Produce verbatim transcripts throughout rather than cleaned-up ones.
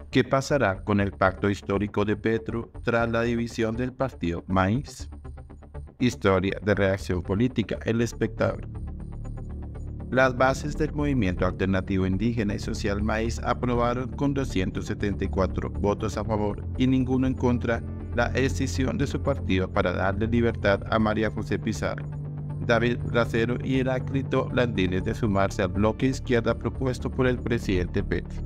¿Qué pasará con el pacto histórico de Petro tras la división del partido Maíz? Historia de reacción política, El Espectador. Las bases del movimiento alternativo indígena y social Maíz aprobaron con doscientos setenta y cuatro votos a favor y ninguno en contra la escisión de su partido para darle libertad a María José Pizarro, David Racero y Heráclito Landines de sumarse al bloque izquierda propuesto por el presidente Petro.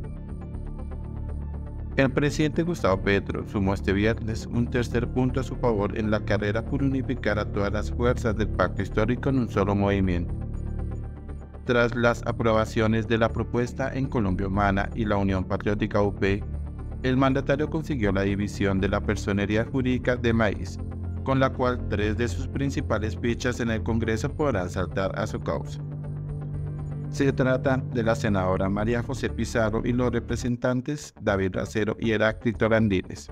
El presidente Gustavo Petro sumó este viernes un tercer punto a su favor en la carrera por unificar a todas las fuerzas del pacto histórico en un solo movimiento. Tras las aprobaciones de la propuesta en Colombia Humana y la Unión Patriótica U P, el mandatario consiguió la división de la personería jurídica de Maíz, con la cual tres de sus principales fichas en el Congreso podrán saltar a su causa. Se trata de la senadora María José Pizarro y los representantes David Racero y Heráclito Landines.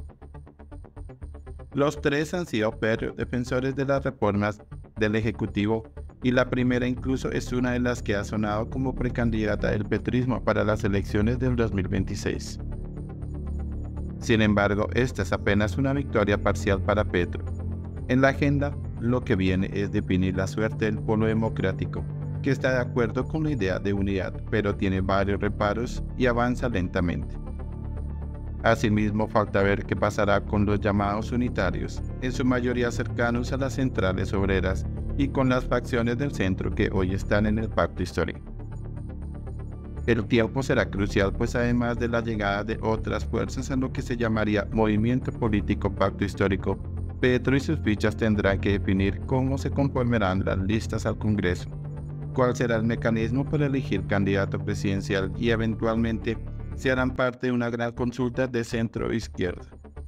Los tres han sido férreos defensores de las reformas del Ejecutivo y la primera incluso es una de las que ha sonado como precandidata del petrismo para las elecciones del dos mil veintiséis. Sin embargo, esta es apenas una victoria parcial para Petro. En la agenda, lo que viene es definir la suerte del polo democrático, que está de acuerdo con la idea de unidad, pero tiene varios reparos y avanza lentamente. Asimismo, falta ver qué pasará con los llamados unitarios, en su mayoría cercanos a las centrales obreras y con las facciones del centro que hoy están en el pacto histórico. El tiempo será crucial, pues además de la llegada de otras fuerzas a lo que se llamaría Movimiento Político Pacto Histórico, Petro y sus fichas tendrán que definir cómo se conformarán las listas al Congreso, cuál será el mecanismo para elegir candidato presidencial y eventualmente si harán parte de una gran consulta de centro-izquierda.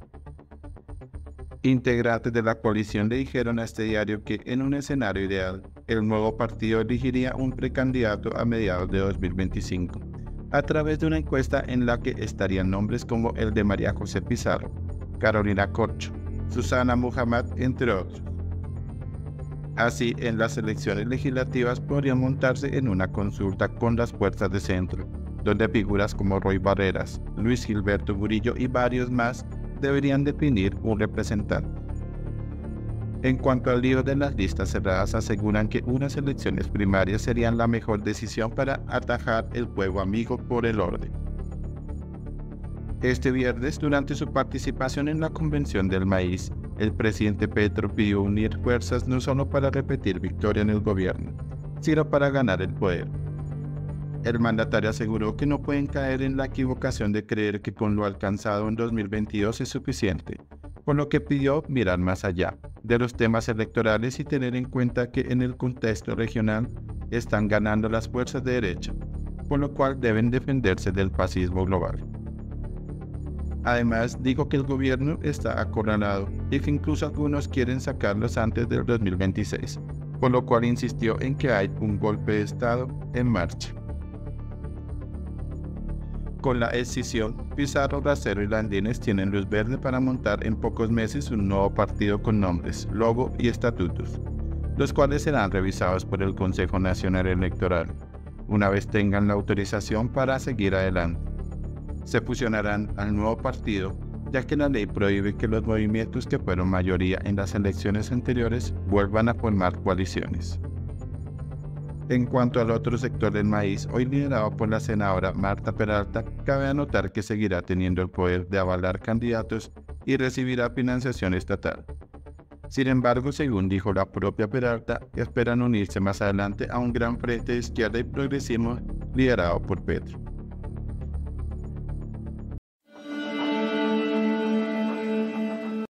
Integrantes de la coalición le dijeron a este diario que en un escenario ideal, el nuevo partido elegiría un precandidato a mediados de dos mil veinticinco, a través de una encuesta en la que estarían nombres como el de María José Pizarro, Carolina Corcho, Susana Muhammad, entre otros. Así, en las elecciones legislativas podrían montarse en una consulta con las fuerzas de centro, donde figuras como Roy Barreras, Luis Gilberto Murillo y varios más deberían definir un representante. En cuanto al lío de las listas cerradas, aseguran que unas elecciones primarias serían la mejor decisión para atajar el juego amigo por el orden. Este viernes, durante su participación en la convención del Maíz, el presidente Petro pidió unir fuerzas no solo para repetir victoria en el gobierno, sino para ganar el poder. El mandatario aseguró que no pueden caer en la equivocación de creer que con lo alcanzado en dos mil veintidós es suficiente, por lo que pidió mirar más allá de los temas electorales y tener en cuenta que en el contexto regional están ganando las fuerzas de derecha, por lo cual deben defenderse del fascismo global. Además, dijo que el gobierno está acorralado y que incluso algunos quieren sacarlos antes del dos mil veintiséis, por lo cual insistió en que hay un golpe de Estado en marcha. Con la escisión, Pizarro, Racero y Landines tienen luz verde para montar en pocos meses un nuevo partido con nombres, logo y estatutos, los cuales serán revisados por el Consejo Nacional Electoral, una vez tengan la autorización para seguir adelante. Se fusionarán al nuevo partido, ya que la ley prohíbe que los movimientos que fueron mayoría en las elecciones anteriores vuelvan a formar coaliciones. En cuanto al otro sector del Maíz, hoy liderado por la senadora Marta Peralta, cabe anotar que seguirá teniendo el poder de avalar candidatos y recibirá financiación estatal. Sin embargo, según dijo la propia Peralta, esperan unirse más adelante a un gran frente de izquierda y progresismo liderado por Petro.